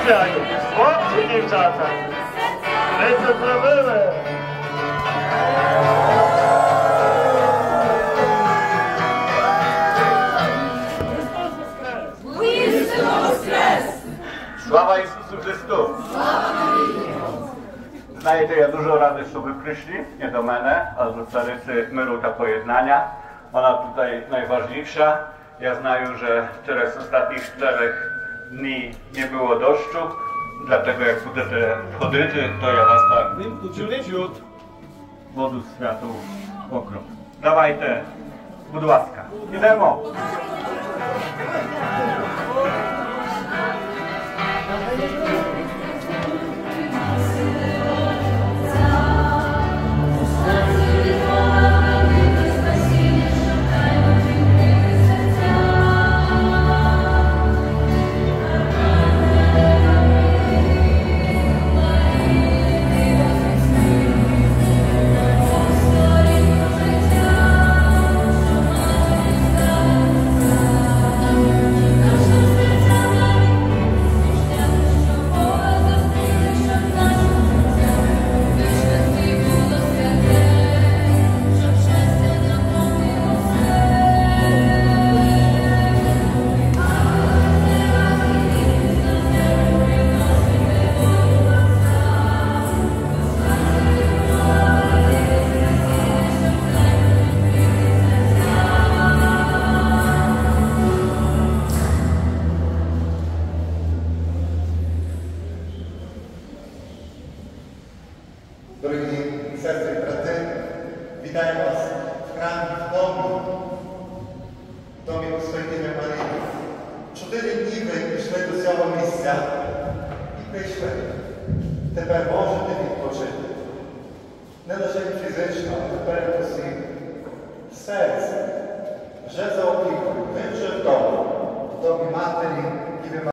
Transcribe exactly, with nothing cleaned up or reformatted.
Witają, chłopcy, dziewczata. Lecę zrobiły. Sława Isusu Chrystu! Знаєте, я дуже радий, що ви прийшли, не до мене, а до цариці миру та поєднання. Вона тут найважливіша. Я знаю, że через ostatnich czterech dni nie było deszczu, dlatego jak będziecie wchodzić, to ja was tak ciut, ciut wodu światłu pokrop. Dawajcie, будь ласка, ідемо! Дорогі сестри і брати, вітаю вас в храмі, в домі, в домі Посвятителя Марії. Чотири дні ви прийшли до цього місця і прийшли. Тепер можете відпочити. Не лише фізично, а передусім серце. Вже за опікою, ви вже вдома, в домі матері, і ви